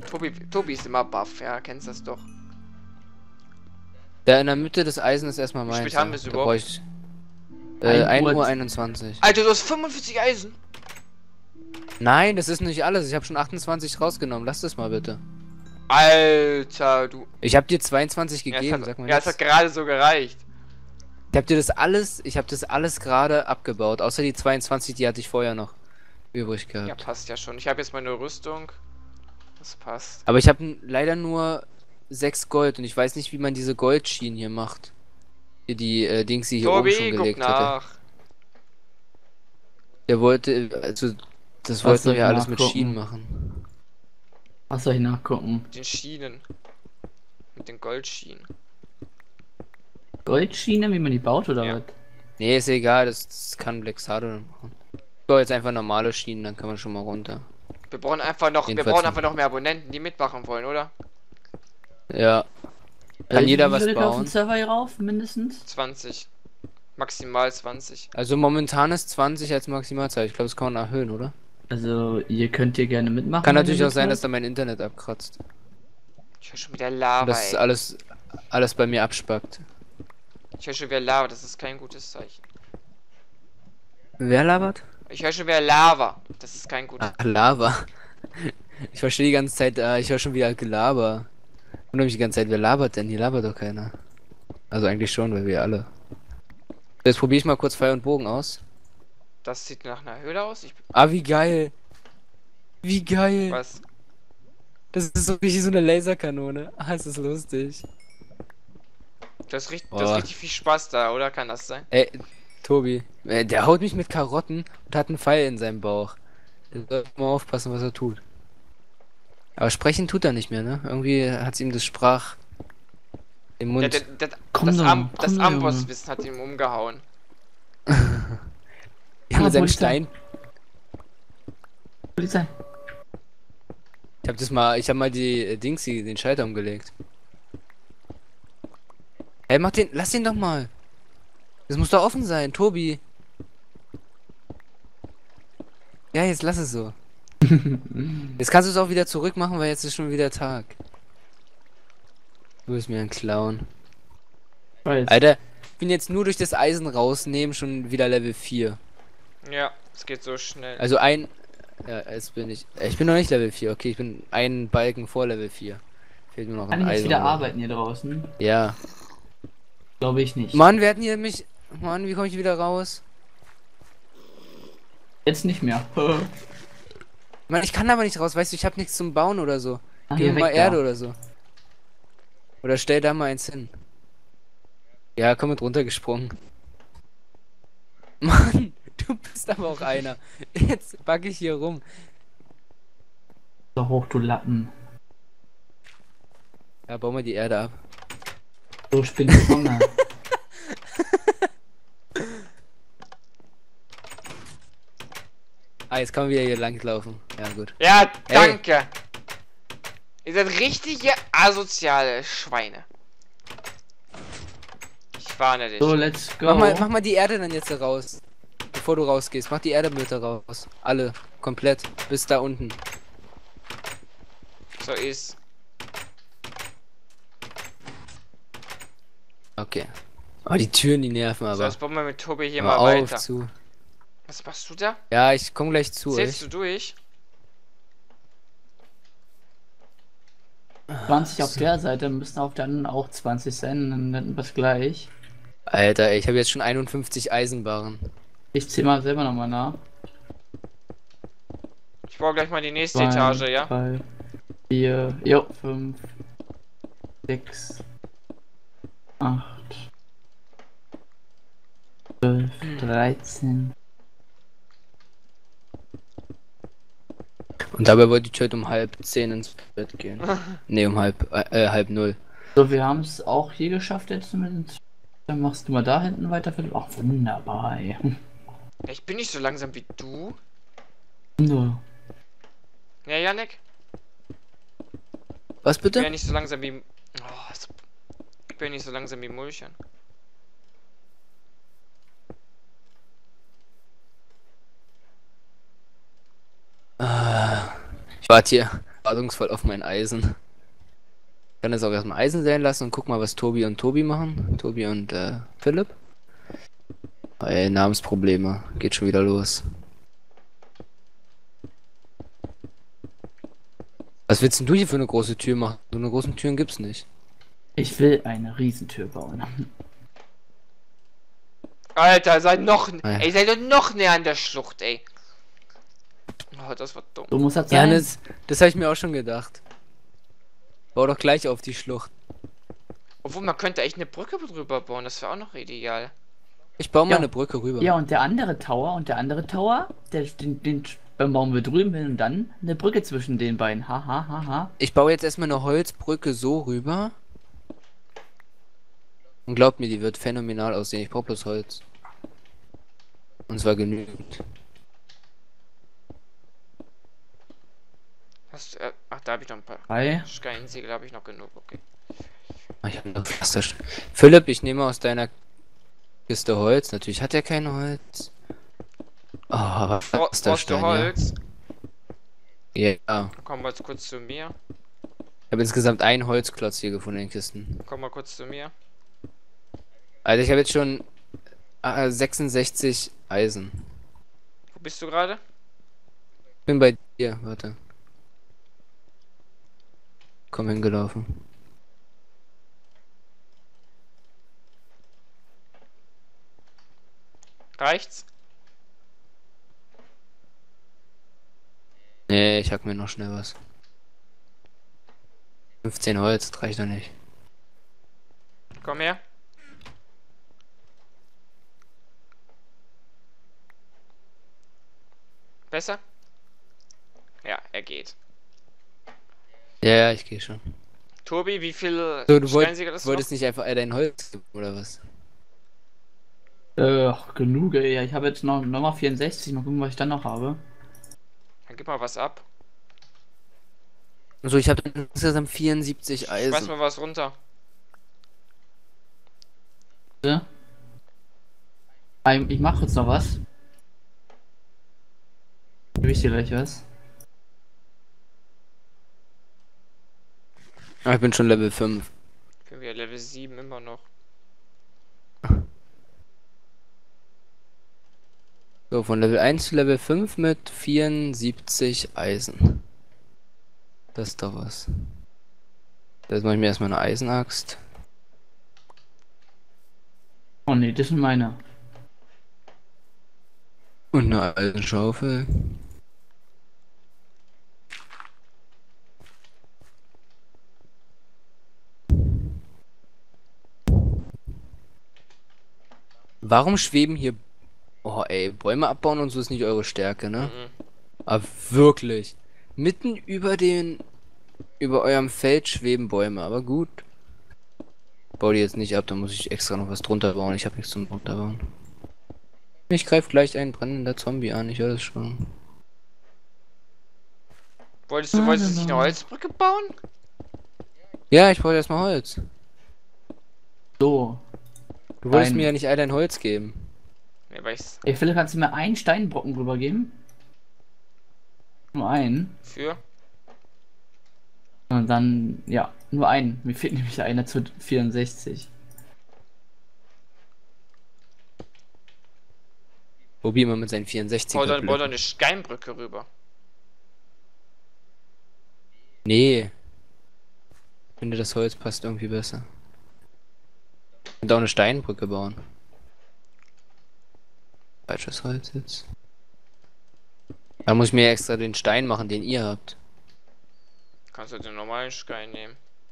Tobi ist immer buff, ja, kennst das doch. Da in der Mitte des Eisen ist erstmal Wie meins. spät haben wir es Da überhaupt? brauche ich 1 1 Uhr Uhr 21. Alter, du hast 45 Eisen. Nein, das ist nicht alles. Ich habe schon 28 rausgenommen. Lass das mal bitte. Alter, du. Ich habe dir 22 Ja, gegeben, es sag mal ja, es jetzt. hat gerade so gereicht. Ich habe das alles gerade abgebaut. Außer die 22, die hatte ich vorher noch übrig Ja, gehabt. passt ja schon. Ich habe jetzt meine Rüstung. Das passt. Aber ich habe leider nur 6 Gold und ich weiß nicht, wie man diese Goldschienen hier macht. Hier die Dings, die hier oben schon Tobi, guck gelegt hatte. nach. Der wollte, also das Was wollten soll wir ich alles mit nachgucken? Schienen machen. Was soll ich nachgucken? Mit den Schienen. Mit den Goldschienen. Goldschiene, wie man die baut oder Ja. was? Nee, ist egal, das kann Black Sado machen. So, jetzt einfach normale Schienen, dann kann man schon mal runter. Wir brauchen einfach noch, mehr Abonnenten, die mitmachen wollen, oder? Ja. Kann jeder wie was viele auf den bauen? Server hier rauf, mindestens? 20. Maximal 20. Also momentan ist 20 als Maximalzahl. Ich glaube, das kann man erhöhen, oder? Also, ihr könnt hier gerne mitmachen. Kann wenn natürlich ihr auch sein, dass Lust da mein Internet abkratzt. Ich höre schon wieder Und Lava, das ist ey. alles bei mir abspackt. Ich höre schon wieder Lava, das ist kein gutes Zeichen. Wer labert? Ich höre schon wieder Lava. Das ist kein gutes. Ach, Lava. Ich verstehe die ganze Zeit, ich höre schon wieder Gelaber. Und mich die ganze Zeit, wer labert denn? Hier labert doch keiner. Also eigentlich schon, weil wir alle. Jetzt probiere ich mal kurz Pfeil und Bogen aus. Das sieht nach einer Höhle aus. Ah, wie geil. Wie geil. Was? Das ist so richtig so eine Laserkanone. Ah, ist das lustig. Das ist richtig, Boah. richtig viel Spaß da, oder? Kann das sein? Ey, Tobi. Der haut mich mit Karotten und hat einen Pfeil in seinem Bauch. Der soll mal aufpassen, was er tut. Aber sprechen tut er nicht mehr, ne? Irgendwie hat's ihm das Sprach im Mund. Das Junge. Ambosswissen hat ihn umgehauen. Ja, mit seinem Polizei. Stein. Polizei. Ich hab mal die Dingsy, den Schalter umgelegt. Hey, lass den doch mal. Das muss doch offen sein, Tobi. Ja, jetzt lass es so. Jetzt kannst du es auch wieder zurück machen, weil jetzt ist schon wieder Tag. Du bist mir ein Clown. Weiß. Alter, ich bin jetzt nur durch das Eisen rausnehmen schon wieder Level 4. Ja, es geht so schnell. Also ja, jetzt bin ich bin noch nicht Level 4, okay, ich bin einen Balken vor Level 4. Fehlt nur noch Kann ein ich jetzt Eisen. wieder arbeiten hier draußen? Ja. Glaube ich nicht. Mann, wir hatten hier mich. Mann, wie komme ich wieder raus? Jetzt nicht mehr. Mann, ich kann aber nicht raus, weißt du, ich habe nichts zum Bauen oder so. Ah, Gib hier mir mal weg Erde da. oder so. Oder stell da mal eins hin. Ja, komm mit runtergesprungen. Mann, du bist aber auch einer. Jetzt backe ich hier rum. So hoch, du Lappen. Ja, bau mal die Erde ab. So spinnt die Sonne. Ah, jetzt kann man wieder hier lang laufen. Ja, gut. Ja, Hey. danke. Ihr seid richtige asoziale Schweine. Ich warne dich. So, let's go. Mach mal die Erde dann jetzt raus. Bevor du rausgehst. Mach die Erde bitte raus. Alle. Komplett. Bis da unten. So ist. Okay. Oh, die Türen, die nerven So, aber. jetzt bauen wir mit Tobi hier Hör mal auf weiter. zu. Was machst du da? Ja, ich komme gleich zu Zählst euch. du durch? 20 auf der Seite, müssen auf der anderen auch 20 sein, dann hätten wir es gleich. Alter, ich habe jetzt schon 51 Eisenbarren. Ich zähl mal selber nochmal nach. Ich baue gleich mal die nächste 2, Etage, ja? 3, 4, jo, 5, 6, 8, 12, 13. Und dabei wollte ich heute um 9:30 ins Bett gehen. Ne, um halb 0. So, wir haben es auch hier geschafft jetzt mit. Dann machst du mal da hinten weiter, Philipp. Ach, wunderbar. Ey. Ich bin nicht so langsam wie du. Nur. Ja, Janik? Was Ich bin ja bitte? nicht so langsam wie... ich bin nicht so langsam wie Mulchen. Ich warte hier erwartungsvoll auf mein Eisen. Ich kann das auch erstmal Eisen sein lassen und guck mal, was Tobi und Tobi machen. Tobi und Philipp. Ey, Namensprobleme. Geht schon wieder los. Was willst denn du hier für eine große Tür machen? So eine großen Türen gibt's nicht. Ich will eine Riesentür bauen. Alter, seid noch. Ah, ja. Ey, seid doch noch näher an der Schlucht, ey. Oh, das war dumm. So muss das Ja, sein. das habe ich mir auch schon gedacht. Bau doch gleich auf die Schlucht. Obwohl, man könnte echt eine Brücke drüber bauen, das wäre auch noch ideal. Ich baue mal Ja. eine Brücke rüber. Ja, und der andere Tower, den bauen wir drüben hin und dann eine Brücke zwischen den beiden. Ha, ha, ha, ha. Ich baue jetzt erstmal eine Holzbrücke so rüber. Und glaubt mir, die wird phänomenal aussehen. Ich brauche bloß Holz. Und zwar genügend. Hast, ach, da habe ich noch ein paar. Drei. Steinsiegel habe ich noch genug, okay. Ah, ich hab noch Pflaster. Philipp, ich nehme aus deiner Kiste Holz. Natürlich hat er kein Holz. Oh, aber Brauchst du Pflasterstein, Holz? ja. Ja. Dann komm mal kurz zu mir. Ich habe insgesamt einen Holzklotz hier gefunden in den Kisten. Komm mal kurz zu mir. Also ich habe jetzt schon 66 Eisen. Wo bist du gerade? Bin bei dir, warte. Komm hingelaufen. Reicht's? Nee, ich hack mir noch schnell was. 15 Holz, das reicht doch nicht. Komm her. Besser? Ja, er geht. Ja, ich gehe schon. Tobi, wie viel So, du Steinsiegel hast du noch? wolltest nicht einfach dein Holz geben, oder was? Genug, ey. Ja, ich habe jetzt noch mal 64. Mal gucken, was ich dann noch habe. Dann gib mal was ab. So, ich habe insgesamt 74 Schmeiß Eisen. mal was runter. Ja. Ich mache jetzt noch was. Gebe ich dir gleich was? Ah, ich bin schon Level 5. Ich bin wieder Level 7 immer noch. So, von Level 1 zu Level 5 mit 74 Eisen. Das ist doch was. Jetzt mache ich mir erstmal eine Eisenaxt. Oh ne, das sind meine. Und eine Eisenschaufel. Warum schweben hier... Oh ey, Bäume abbauen und so ist nicht eure Stärke, ne? Mhm. Aber wirklich. Mitten über eurem Feld schweben Bäume, aber gut. Bau die jetzt nicht ab, da muss ich extra noch was drunter bauen. Ich habe nichts zum drunter bauen. Ich greife gleich einen brennender Zombie an, ich höre das schon. Wolltest du nicht eine Holzbrücke bauen? Ja, ich brauche erstmal Holz. So. Du wolltest Ein- mir ja nicht all dein Holz geben. Ne, weil ich's Ey, Philipp, kannst du mir einen Steinbrocken rübergeben? Nur einen. für. Und dann, ja, nur einen. Mir fehlt nämlich einer zu 64. Probier mal mit seinen 64er Bau dann Blöcken. eine Steinbrücke rüber. Nee. Ich finde, das Holz passt irgendwie besser. Und auch eine Steinbrücke bauen. Falsches Holz jetzt. Da muss ich mir extra den Stein machen, den ihr habt. Kannst du den normalen Stein nehmen.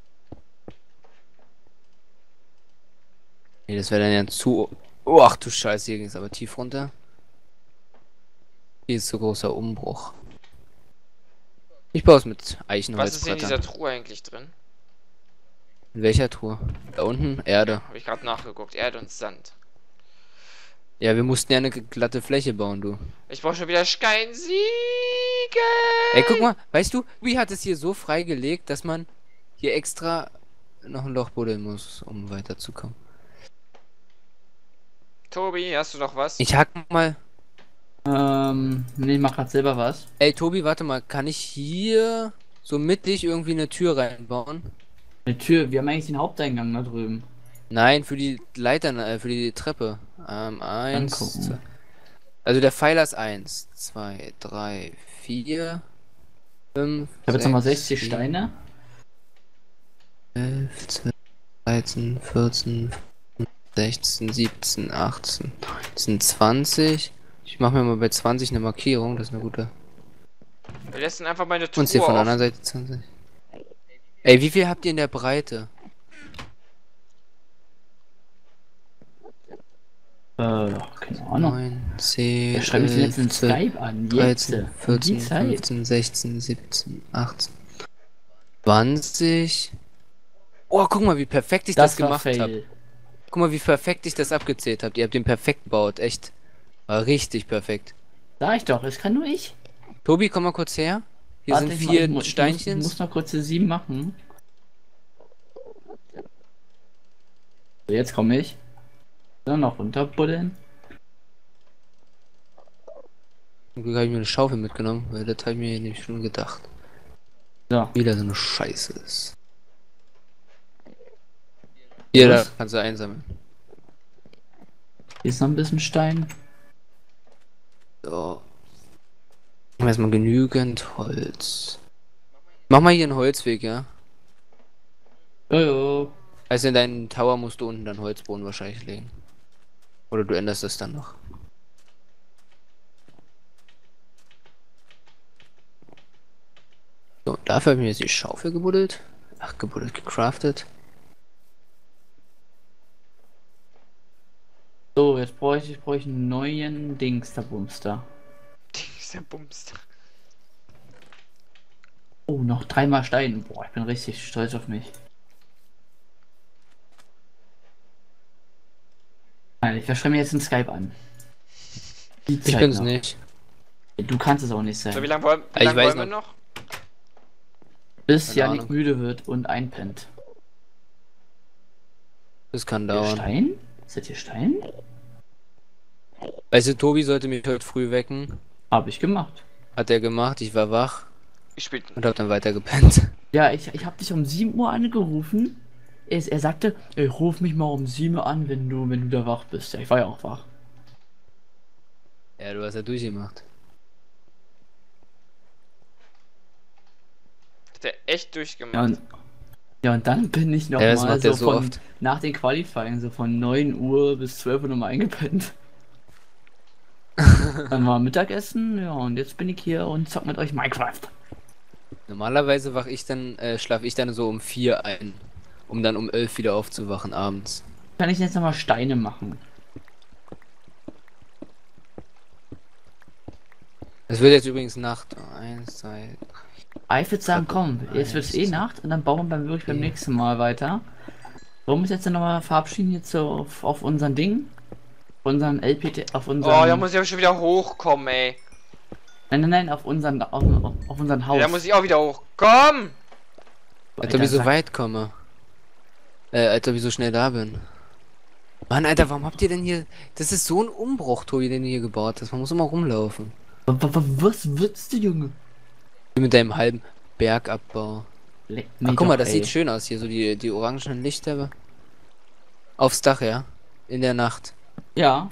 Nee, das wäre dann ja zu... Oh, ach du Scheiße, hier ging es aber tief runter. Hier ist so großer Umbruch. Ich baue es mit Was ist in Eichenholzbrettern. dieser Truhe eigentlich drin? In welcher Truhe? Da unten? Erde. Habe ich gerade nachgeguckt. Erde und Sand. Ja, wir mussten ja eine glatte Fläche bauen, du. Ich brauche schon wieder Steinsiegel. Ey, guck mal, weißt du, wie hat es hier so freigelegt, dass man hier extra noch ein Loch buddeln muss, um weiterzukommen. Tobi, hast du noch was? Ich hack mal. Nee, ich mach grad selber was. Ey, Tobi, warte mal, kann ich hier so mittig irgendwie eine Tür reinbauen. Eine Tür, wir haben eigentlich den Haupteingang da drüben. Nein, für die Leitern, für die Treppe. Dann Eins. gucken. Also der Pfeiler ist 1, 2, 3, 4, 5. Ich habe jetzt nochmal 60 Steine. 11, 12, 13, 14, 16, 17, 18, 19, 20. Ich mache mir mal bei 20 eine Markierung, das ist eine gute. Wir lassen einfach meine Truhe Und hier von der auf. anderen Seite 20. Ey, wie viel habt ihr in der Breite? Keine Ahnung. 9, 10, Wer schreibt mich denn jetzt in 11, 12, Skype an? Jetzt. 13, Um die 14, Zeit. 15, 16, 17, 18, 20. Oh, guck mal, wie perfekt ich das war gemacht habe. Fail. Guck mal, wie perfekt ich das abgezählt habe. Ihr habt den perfekt gebaut, echt. War richtig perfekt. Sag ich doch, es kann nur ich. Tobi, komm mal kurz her. Hier Warte, sind ich 4 muss- Steinchen. Ich muss noch kurz die 7 machen. So, jetzt komme ich. Dann noch runterbuddeln. Zum Glück habe ich mir eine Schaufel mitgenommen, weil das habe ich mir nämlich schon gedacht. So. Wieder so eine Scheiße ist. Hier, da Was? kannst du einsammeln. Hier ist noch ein bisschen Stein. So. Haben wir erstmal genügend Holz. Mach mal hier einen Holzweg, ja? Jojo. Also in deinen Tower musst du unten dann Holzboden wahrscheinlich legen. Oder du änderst das dann noch. So, dafür habe ich mir jetzt die Schaufel gebuddelt. Ach, gebuddelt, gecraftet. So, jetzt brauche ich einen neuen Dings, der Bumster. Dieser Bums. Oh, noch 3 Stein. Boah, ich bin richtig stolz auf mich. Nein, ich schreibe mir jetzt in Skype an. Die Ich Zeit bin's noch. nicht. Du kannst es auch nicht So, sein. wie lange wollen, Ich weiß wir noch? Bis Keine Janik Ahnung. müde wird und einpennt. Das kann Hier dauern. Stein? Ist das hier Stein? Weißt du, Tobi sollte mich heute früh wecken. Habe ich gemacht. Hat er gemacht, ich war wach Ich spiele. und hab dann weiter gepennt. Ja, ich habe dich um 7 Uhr angerufen. Er sagte, ey, ruf mich mal um 7 Uhr an, wenn du da wach bist. Ja, ich war ja auch wach. Ja, du hast ja durchgemacht. Hat er echt Ja, durchgemacht. und dann bin ich noch Ja, das mal macht er so so von oft. nach den Qualifying so von 9 Uhr bis 12 Uhr nochmal eingepennt. Dann war Mittagessen, ja, und jetzt bin ich hier und zock mit euch Minecraft. Normalerweise schlafe ich dann so um 4 ein, um dann um 11 wieder aufzuwachen abends. Kann ich jetzt nochmal Steine machen? Es wird jetzt übrigens Nacht. 1, 2, Ich würde sagen, komm, jetzt wird es eh Nacht und dann bauen wir wirklich beim nächsten Mal weiter. Wollen wir uns jetzt nochmal verabschieden jetzt so auf unseren Ding? Unseren LPT, auf unseren... Oh, da muss ich aber schon wieder hochkommen, ey. Nein, auf unseren Haus. Da muss ich auch wieder hochkommen. Als ob ich so sag- weit komme. Als ob ich so schnell da bin. Mann, Alter, warum habt ihr denn hier... Das ist so ein Umbruch, Tobi, den du hier gebaut hast. Man muss immer rumlaufen. Was willst du, Junge? Wie mit deinem halben Bergabbau. Leck Ach, mich guck mal, doch, das ey. sieht schön aus hier, so die orangenen Lichter. Aufs Dach, ja? In der Nacht. Ja,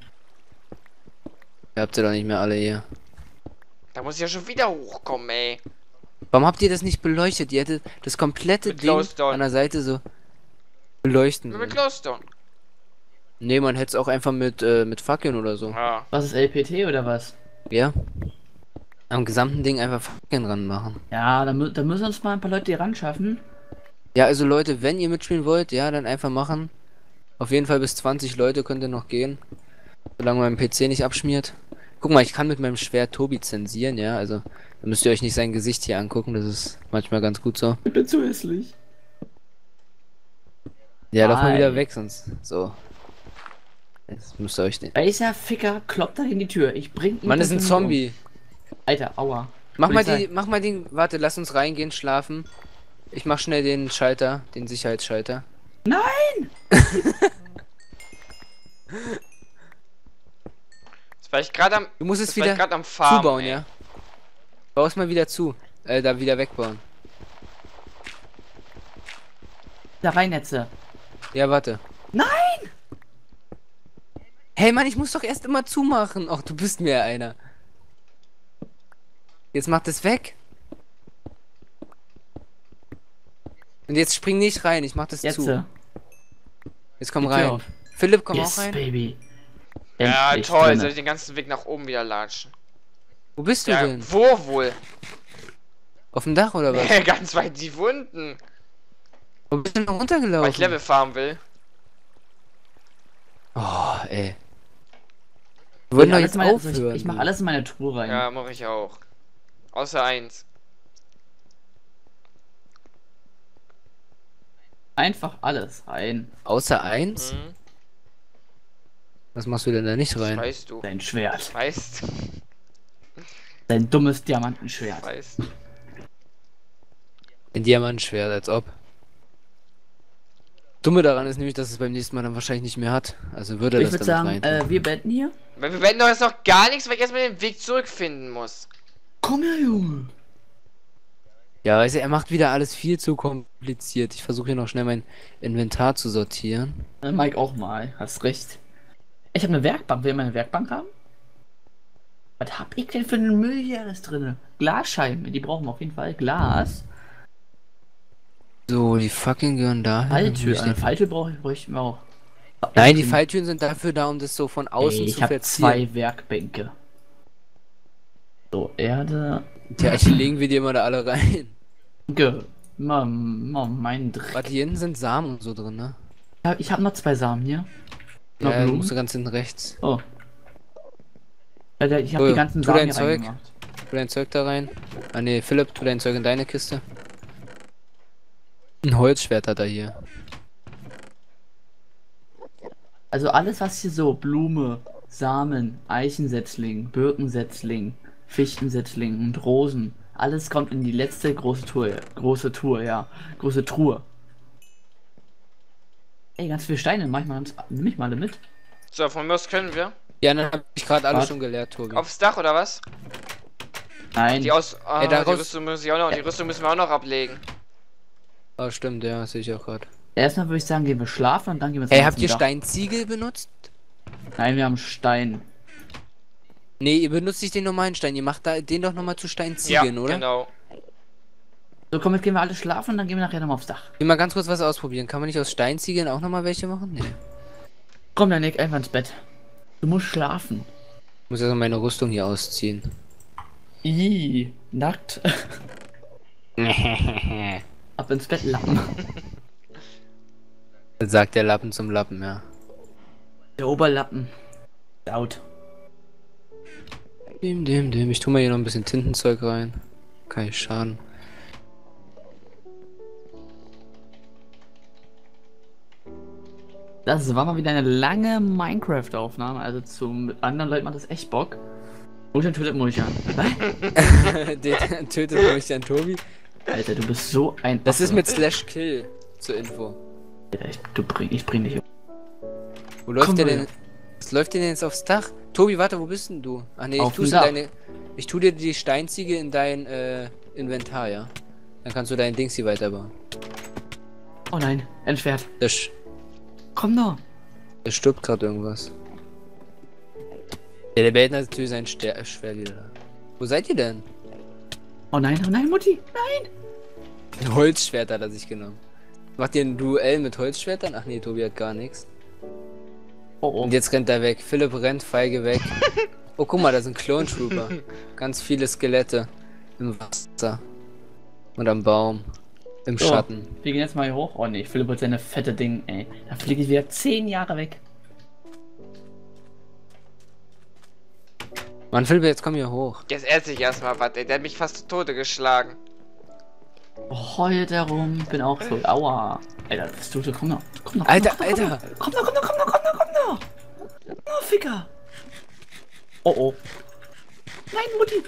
Ihr habt ihr doch nicht mehr alle hier. Da muss ich ja schon wieder hochkommen, ey. Warum habt ihr das nicht beleuchtet? Ihr hättet das komplette Mit Ding Glowstone. an der Seite so beleuchten Mit sollen. Glowstone. Nee, man hätte es auch einfach mit Fackeln oder so. Ja. was ist LPT oder was? Ja? Am gesamten Ding einfach Fackeln ranmachen. Ja, da müssen uns mal ein paar Leute hier ran schaffen. Ja, also Leute, wenn ihr mitspielen wollt, ja, dann einfach machen. Auf jeden Fall bis 20 Leute könnt ihr noch gehen. Solange mein PC nicht abschmiert. Guck mal, ich kann mit meinem Schwert Tobi zensieren, ja, also da müsst ihr euch nicht sein Gesicht hier angucken, das ist manchmal ganz gut so. Ich bin zu hässlich. Ja, lauf mal Ei. wieder weg, sonst so. Jetzt müsst ihr euch den. Welcher Ficker kloppt da in die Tür? Ich bring ihn. Mann, ist ein persönlich Zombie. um. Alter, aua. Mach Polizei. mal den, warte, lass uns reingehen, schlafen. Ich mach schnell den Schalter, den Sicherheitsschalter. Nein! Jetzt war ich gerade am. Du musst es Jetzt war ich wieder gerade am Farmen, zubauen, ey. ja. Bau es mal wieder zu. Da wieder wegbauen. Da rein jetzt. Ja, warte. Nein! Hey Mann, ich muss doch erst immer zumachen. Ach, du bist mir ja einer. Jetzt mach das weg. Und jetzt spring nicht rein, ich mach das Jetzt. zu. Jetzt komm Die Tür rein. auf. Philipp, komm Yes, auch rein. Baby. Ja, Endlich toll, drinne. soll ich den ganzen Weg nach oben wieder latschen? Wo bist du Ja, denn? wo wohl? Auf dem Dach oder was? Ganz weit die Wunden. Wo bist du denn Weil runtergelaufen? ich Level farmen will. Oh, ey. Wir wollen doch Alles jetzt meine, aufhören. ich mach du. alles in meine Truhe rein. Ja, mache ich auch. Außer eins. Einfach alles rein. Außer eins? Hm? Was machst du denn da nicht Das rein? weißt du. Dein Schwert. Weißt. Dein dummes Diamantenschwert. Weißt. Ein Diamantschwert, als ob. Dumme daran ist nämlich, dass es beim nächsten Mal dann wahrscheinlich nicht mehr hat. Also würde er Ich das würde damit sagen, rein. wir beenden hier. Weil wir werden doch jetzt noch gar nichts, weil ich erstmal den Weg zurückfinden muss. Komm her, Junge. Ja, weißt du, er macht wieder alles viel zu kompliziert. Ich versuche hier noch schnell mein Inventar zu sortieren. Mike auch mal. Hast recht. Ich habe eine Werkbank. Will man eine Werkbank haben? Was hab ich denn für einen Müll hier alles drin? Glasscheiben. Die brauchen wir auf jeden Fall. Glas. So, die fucking gehören da. Falltür. Eine Falltür bräuchten wir auch. Nein, die Falltüren sind dafür da, um das so von außen Ey, zu ich habe verzieren. 2 Werkbänke. So, Erde. Tja, die legen wir die immer da alle rein. Mein Dreck. Warte, hier hinten sind Samen und so drin, ne? Ja, ich habe noch 2 Samen hier. Noch Ja, Blumen? musst du ganz hinten rechts. Oh. Ich habe So, die ganzen tu Samen dein hier Zeug. reingemacht. Tu dein Zeug da rein. Ah ne, Philipp, tu dein Zeug in deine Kiste. Ein Holzschwert hat er hier. Also alles, was hier so Blume, Samen, Eichensetzling, Birkensetzling, Fichtensetzling und Rosen, alles kommt in die letzte große Truhe. Große Truhe. Ey, ganz viele Steine, nimm ich mal alle mit. So, von mir aus können wir. Ja, dann hab ich gerade alles Was? schon geleert, Tobi. Aufs Dach oder was? Nein, Die aus. Ah, Ey, die daraus- Rüstung muss ich auch noch. Die Rüstung müssen wir auch noch ablegen. Oh, stimmt, ja, sehe ich auch gerade. erstmal würde ich sagen, gehen wir schlafen und dann gehen wir Hey, zum habt ihr Dach. Steinziegel benutzt? Nein, wir haben Stein. Nee, ihr benutzt nicht den normalen Stein. Ihr macht da den doch nochmal zu Steinziegeln, oder? genau. So, komm, jetzt gehen wir alle schlafen und dann gehen wir nachher nochmal aufs Dach. Ich will mal ganz kurz was ausprobieren. Kann man nicht aus Steinziegeln auch nochmal welche machen? Nee. Komm, dann Nick, einfach ins Bett. Du musst schlafen. Ich muss erst mal meine Rüstung hier ausziehen. Ih, nackt. Ab ins Bett lappen. Das sagt der Lappen zum Lappen, ja. Der Oberlappen. Laut. Ich tue mal hier noch ein bisschen Tintenzeug rein. Kann nicht schaden. Das war mal wieder eine lange Minecraft-Aufnahme. Also mit anderen Leuten macht das echt Bock. Mulchan tötet Mulchan. Den tötet mich dann Tobi. Alter, du bist so ein. Das ist Affe. mit /kill zur Info. Alter, ich bring dich um. Wo läuft Komm der mal denn? Was läuft der denn jetzt aufs Dach? Tobi, warte, wo bist denn du? Ach nee, Auf dem in Dach. ich tu dir die Steinziege in dein Inventar, ja? Dann kannst du dein Dings hier weiterbauen. Oh nein, ein Schwert. Komm doch. Da stirbt gerade irgendwas. Ja, der behält natürlich sein Schwert wieder. Wo seid ihr denn? Oh nein, Mutti. Nein. Ein Holzschwert hat er sich genommen. Macht ihr ein Duell mit Holzschwertern? Ach nee, Tobi hat gar nichts. Oh oh. Und jetzt rennt er weg. Philipp rennt feige weg. Oh, guck mal, da sind Clone Trooper. Ganz viele Skelette im Wasser. Und am Baum. Im So, Schatten. wir gehen jetzt mal hier hoch. Oh nee, Philipp hat seine fette Ding, ey. Da fliege ich wieder 10 Jahre weg. Mann, Philipp, jetzt komm hier hoch. Jetzt esse ich erstmal was, ey. Der hat mich fast zu Tode geschlagen. Heult herum, bin auch so. Aua. Alter, was tust du? Komm noch. Alter, komm Alter. Komm noch. Oh, Ficker. Oh oh. Nein, Mutti.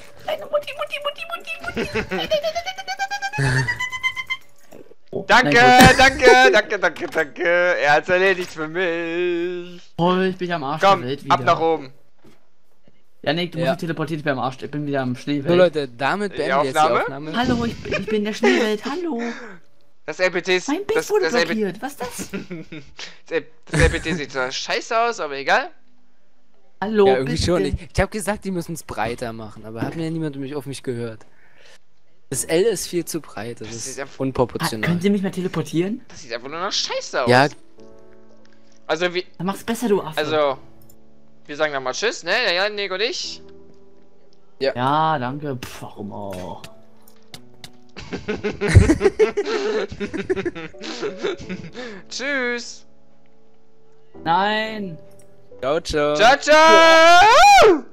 Oh, Danke, nein, danke. Er hat's erledigt für mich. Oh, ich bin am Arsch Komm, der Welt wieder. ab nach oben. Janik, du musst Ja. dich teleportieren, ich bin am Arsch, ich bin wieder am So Schneewelt. Leute, damit Die beenden wir jetzt die Aufnahme? Aufnahme. Hallo, ich bin in der Schneewelt, hallo. Das LPT ist. Mein Bild Das, wurde das, LPT, blockiert, was ist das? das LPT sieht zwar scheiße aus, aber egal. Hallo, Ja, irgendwie bitte. schon. Ich habe gesagt, die müssen es breiter machen, aber hat mir niemand auf mich gehört. Das L ist viel zu breit, das Das ist ist einfach- unproportional. Können Sie mich mal teleportieren? Das sieht einfach nur noch scheiße aus. Ja, Also, wie. Dann mach's besser, du Affe. Also. Wir sagen dann mal Tschüss, ne? Der Janik und ich. Ja, danke. Pff, warum auch? Tschüss. Nein. ciao, ciao. Ciao, ciao!